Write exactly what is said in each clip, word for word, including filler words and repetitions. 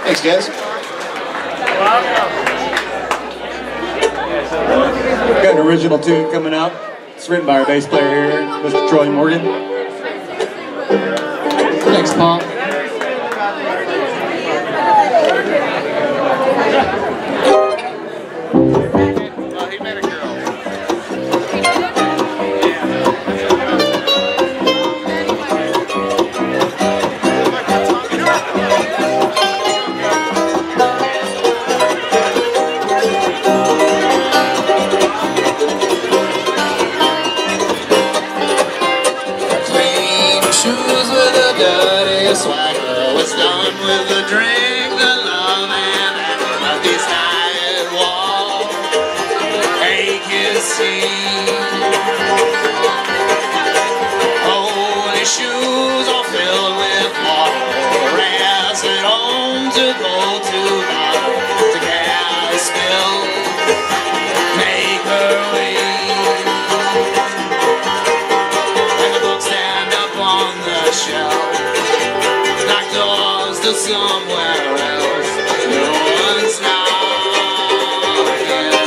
Thanks, guys. We've got an original tune coming up. It's written by our bass player here, Mister Troy Morgan. Thanks, Paul. Swagger was done with the drink, the love, and a decided wall. Take his seat. Holy shoes all filled with water. Rest at home to go to the to Catskill. Make her wait. And the books stand up on the shelf. To somewhere else, no one's knocking.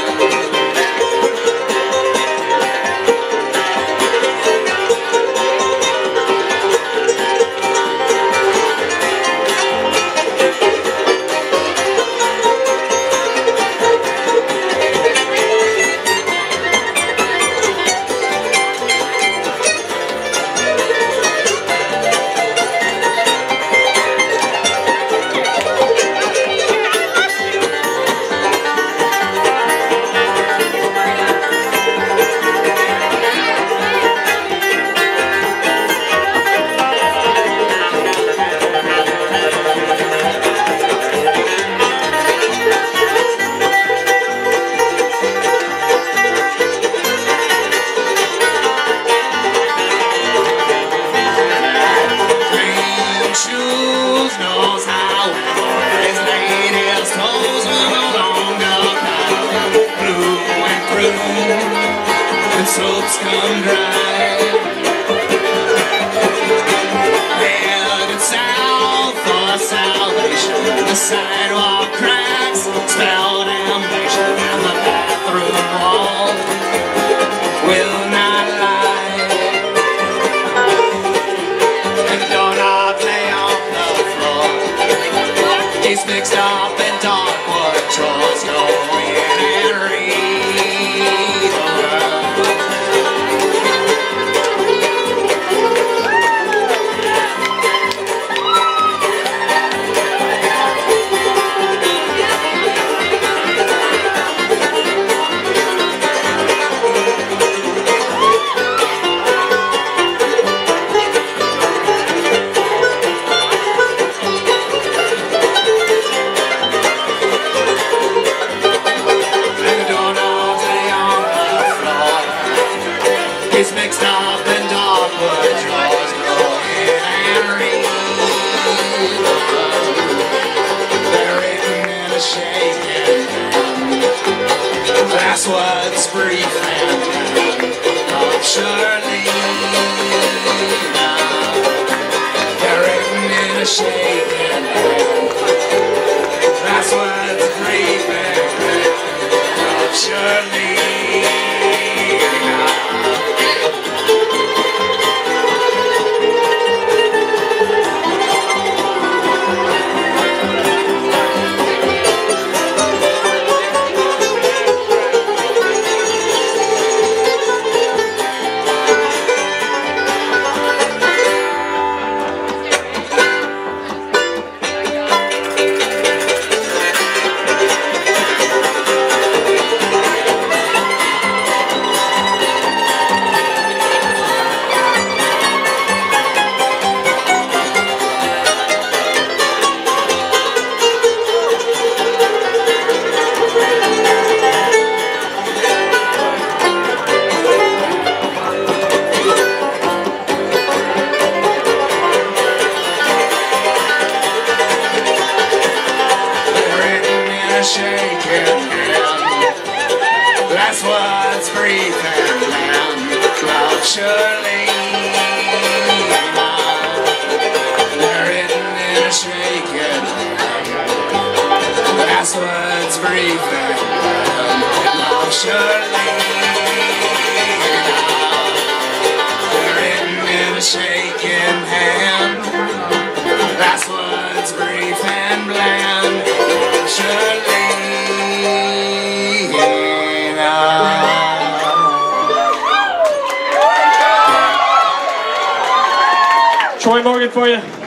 Soaps come dry. Headed south for salvation. The sidewalk cracks spell damnation, and the bathroom wall will not lie. And the doorknob lay on the floor. He's fixed up in dark wood drawers. Go in and read over. It's mixed up in dark wood drawers. Go in and read. They're written in a shaking hand. That's what's brief and of surely. They're written in a shaking hand. That's what's brief and of surely. That's what's brief and land. Love surely now. They're written in a shaking hand. Last words brief and love surely written in a shaking hand. Last words brief and bland, surely Troy Morgan for you.